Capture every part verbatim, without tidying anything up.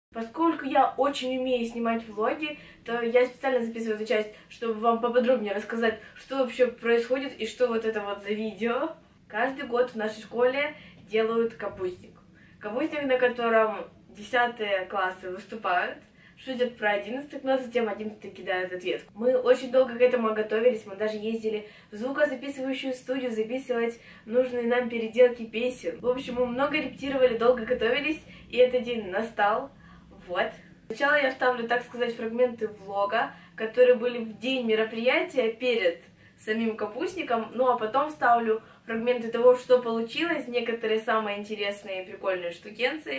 Поскольку я очень умею снимать влоги, то я специально записываю эту часть, чтобы вам поподробнее рассказать, что вообще происходит и что вот это вот за видео. Каждый год в нашей школе делают капустник. Капустник, на котором десятые классы выступают, шутят про одиннадцатый класс, затем одиннадцатые кидают ответку. Мы очень долго к этому готовились, мы даже ездили в звукозаписывающую студию записывать нужные нам переделки песен. В общем, мы много репетировали, долго готовились, и этот день настал. Вот. Сначала я вставлю, так сказать, фрагменты влога, которые были в день мероприятия перед самим капустником, ну а потом вставлю фрагменты того, что получилось, некоторые самые интересные и прикольные штукенции.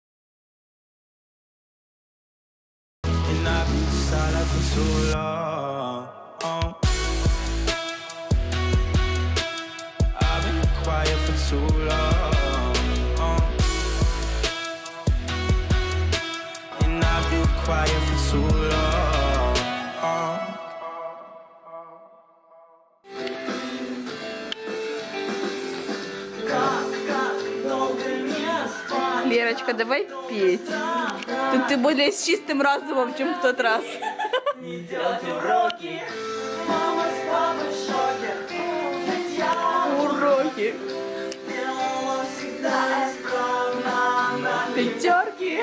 Лерочка, давай петь. Тут ты более с чистым разумом, чем в тот раз. Не делайте уроки, мама с папой в шоке. Ведь я Уроки. делала всегда исправно на Пятерки.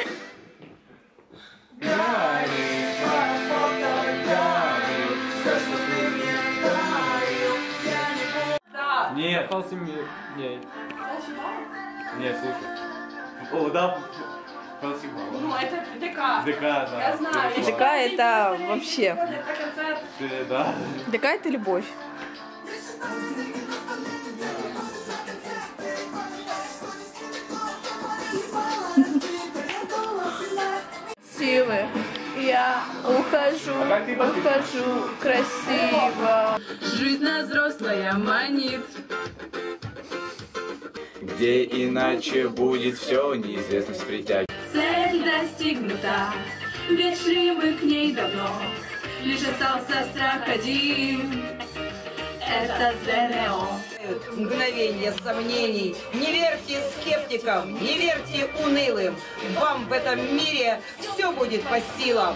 Гарри, твоя фото Гарри, все, что ты мне дарил, я не буду. Да. Нет, фалсими... Нет. Нет, слушай. О, да, фалсимала. Ну, это ДК. ДК, да. Я знаю. ДК это вообще. Это концерт. Ты, да. ДК это любовь. Силы. Я ухожу, А как ты ухожу красиво. Жизнь нас взрослая манит. Где иначе будет все, неизвестность притягивает. Цель достигнута, ведь шли мы к ней давно. Лишь остался страх один. Это ЗНО. Мгновение сомнений. Не верьте скептикам, не верьте унылым. Вам в этом мире все будет по силам.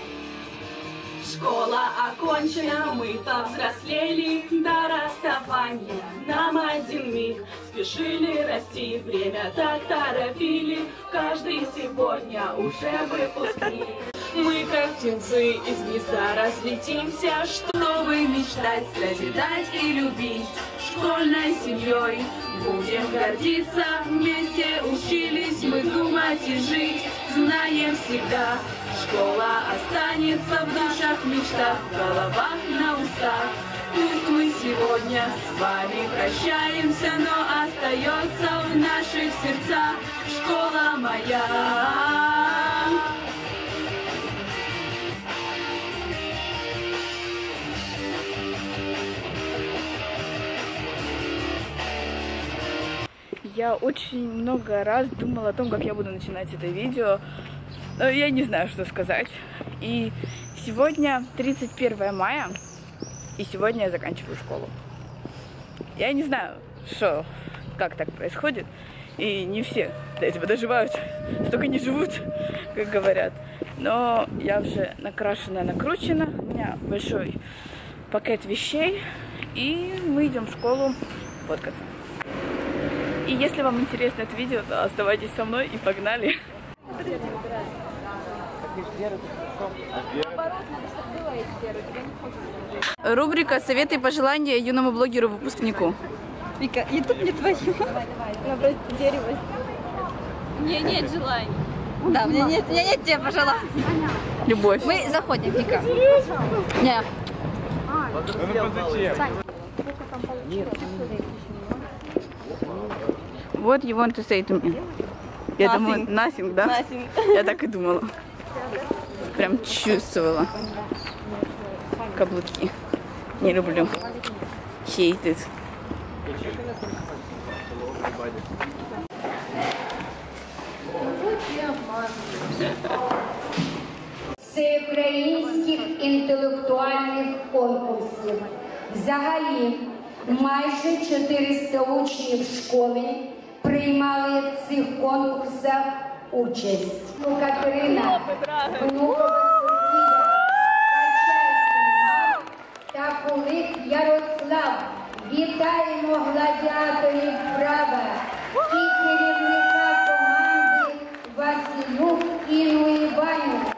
Школа окончена, мы повзрослели до расставания. Нам один миг спешили расти, время так торопили. Каждый сегодня уже выпускник. Мы как птенцы из гнезда разлетимся, чтобы мечтать, созидать и любить. Школьной семьей будем гордиться, вместе учились мы думать и жить. Знаем всегда, школа останется в душах, мечтах, в головах, на устах. Пусть мы сегодня с вами прощаемся, но остается в наших сердцах школа моя. Я очень много раз думала о том, как я буду начинать это видео, но я не знаю, что сказать. И сегодня тридцать первое мая, и сегодня я заканчиваю школу. Я не знаю, что, как так происходит, и не все до этого доживают, столько не живут, как говорят. Но я уже накрашена, накручена, у меня большой пакет вещей, и мы идем в школу фоткаться. И если вам интересно это видео, то оставайтесь со мной и погнали. Рубрика «Советы и пожелания юному блогеру-выпускнику». Вика, ютуб не твою. Наоборот, дерево. Мне нет желаний. Да, мне нет, мне нет тебе пожеланий. Любовь. Мы заходим, Вика. Не. Ну зачем? Вот you want to say to me. Я думаю, nothing, да? Nothing. Я так и думала. Прям чувствовала. Каблуки. Не люблю. Hate it. Всеукраїнських інтелектуальних конкурсів. Взагалі, майже чотириста учнів школи приймали в цих конкурсах участь. Ну, Катерина, Внукова Софія, Качайський Марк та Кулик Ярослав. Вітаємо гладіаторів права і керівника команди Василюк Інну Іванівну.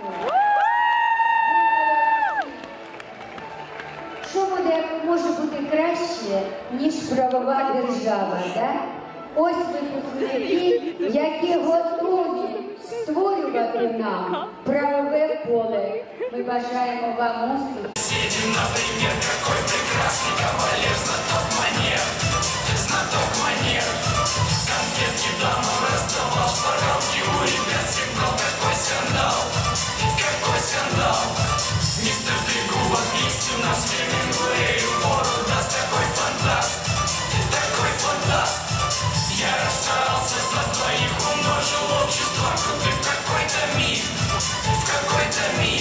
Що буде, може бути краще, ніж правова держава, так? Ось випускники, які готові створювати нам правове поле. Ми бажаємо вам успіху. Например, какой прекрасный кавалер, знаток манер, знаток манер. Конфетки дамам раздавал, шпаргалки у ребят сигнал. Какой скандал, какой скандал. Мистер Трегубов есть у нас Хемингуэю фору даст. Такой фантаст, такой фантаст. Я расстарался за твоих, умножил общество крутых в какой-то миг, в какой-то миг.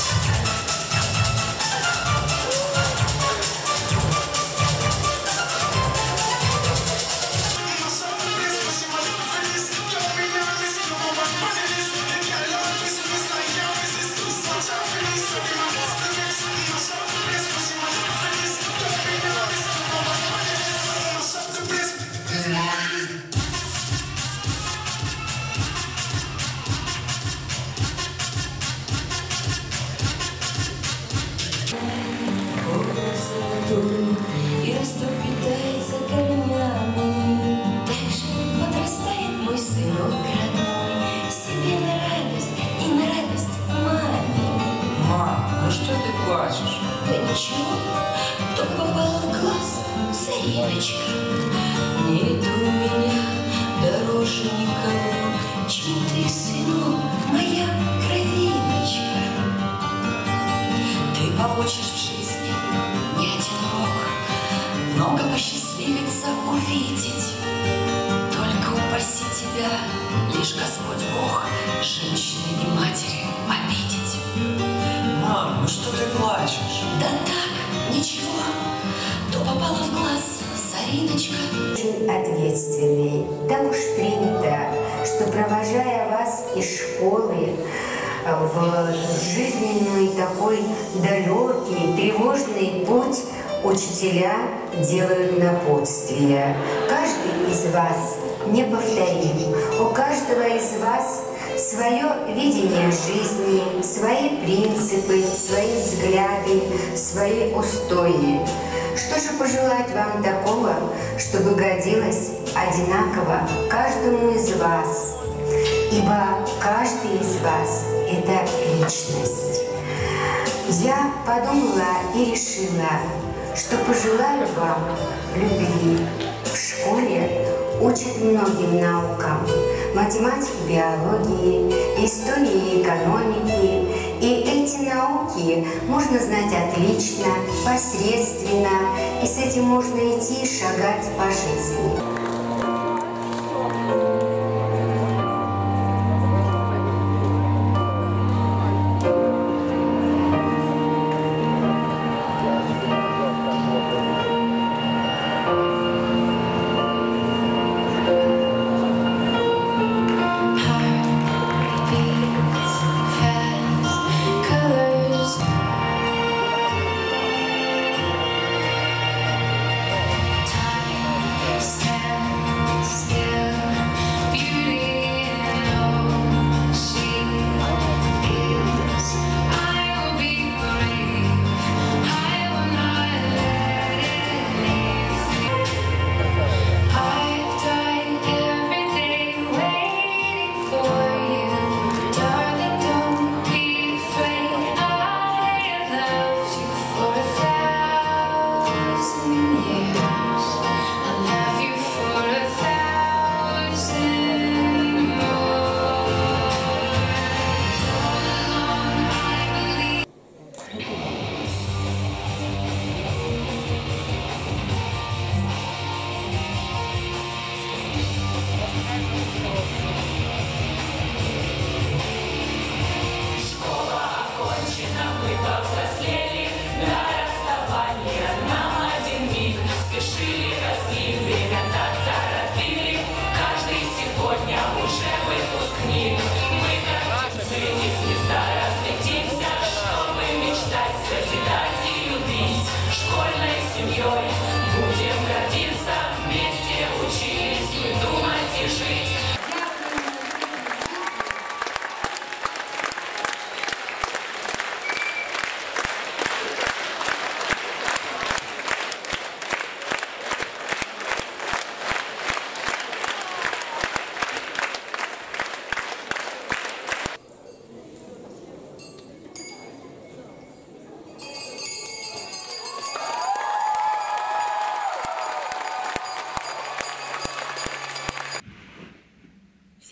И росток питается корнями. Дальше подрастает мой сынок родной, себе на радость и на радость маме. Мам, ну что ты плачешь? Да ничего, только попала в глаз сориночка. Нет у меня дороже никого, чем ты, сынок, моя кровиночка. Ты получишь в жизни не один рок, много посчастливится увидеть. Только упаси тебя, лишь Господь Бог, женщины и матери обидеть. Мам, ну что ты плачешь? Да так, ничего, то попала в глаз сориночка. Очень ответственный. Так уж принято, что, провожая вас из школы в жизненный такой далекий, тревожный путь, учителя делают напутствия. Каждый из вас неповторим. У каждого из вас свое видение жизни, свои принципы, свои взгляды, свои устои. Что же пожелать вам такого, чтобы годилось одинаково каждому из вас? Ибо каждый из вас – это личность. Я подумала и решила, что пожелаю вам любви. В школе учат многим наукам – математике, биологии, истории, экономики. И эти науки можно знать отлично, посредственно, и с этим можно идти и шагать по жизни. Stand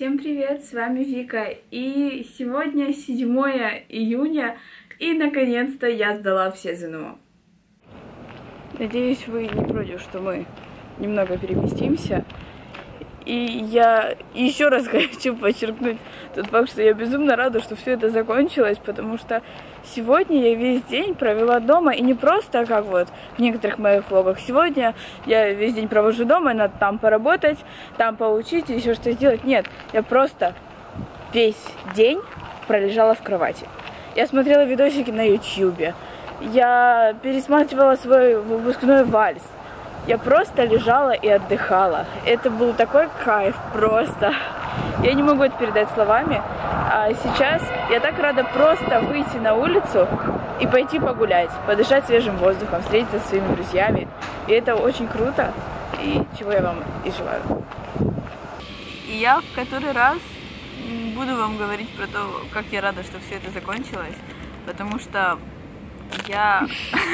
Всем привет, с вами Вика, и сегодня седьмое июня, и наконец-то я сдала все ЗНО. Надеюсь, вы не против, что мы немного переместимся. И я еще раз хочу подчеркнуть тот факт, что я безумно рада, что все это закончилось, потому что сегодня я весь день провела дома, и не просто как вот в некоторых моих влогах. Сегодня я весь день провожу дома, надо там поработать, там поучить, еще что сделать. Нет, я просто весь день пролежала в кровати. Я смотрела видосики на ютубе, я пересматривала свой выпускной вальс. Я просто лежала и отдыхала. Это был такой кайф просто. Я не могу это передать словами. А сейчас я так рада просто выйти на улицу и пойти погулять, подышать свежим воздухом, встретиться со своими друзьями. И это очень круто, и чего я вам и желаю. И я в который раз буду вам говорить про то, как я рада, что все это закончилось, потому что я...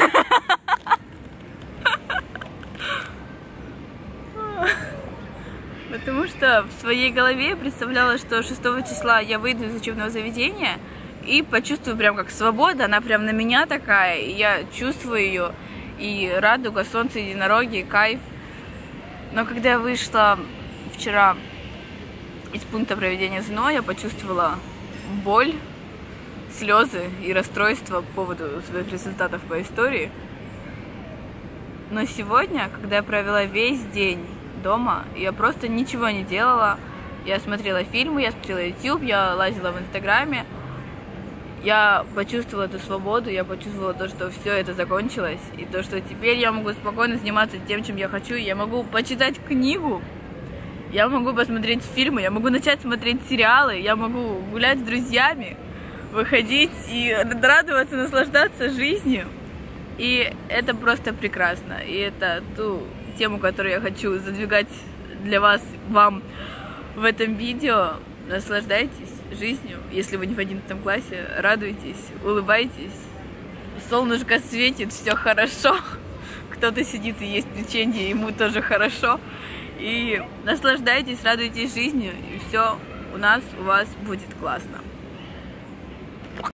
Потому что в своей голове я представляла, что шестого числа я выйду из учебного заведения и почувствую прям как свобода, она прям на меня такая, и я чувствую ее, и радуга, солнце, единороги, кайф. Но когда я вышла вчера из пункта проведения ЗНО, я почувствовала боль, слезы и расстройство по поводу своих результатов по истории. Но сегодня, когда я провела весь день дома, я просто ничего не делала. Я смотрела фильмы, я смотрела ютуб, я лазила в Инстаграме. Я почувствовала эту свободу, я почувствовала то, что все это закончилось. И то, что теперь я могу спокойно заниматься тем, чем я хочу. Я могу почитать книгу, я могу посмотреть фильмы, я могу начать смотреть сериалы, я могу гулять с друзьями, выходить и радоваться, наслаждаться жизнью. И это просто прекрасно. И это ту тему, которую я хочу задвигать для вас, вам в этом видео. Наслаждайтесь жизнью, если вы не в одиннадцатом классе, радуйтесь, улыбайтесь, солнышко светит, все хорошо, кто-то сидит и ест печенье, ему тоже хорошо, и наслаждайтесь, радуйтесь жизнью, и все у нас, у вас будет классно.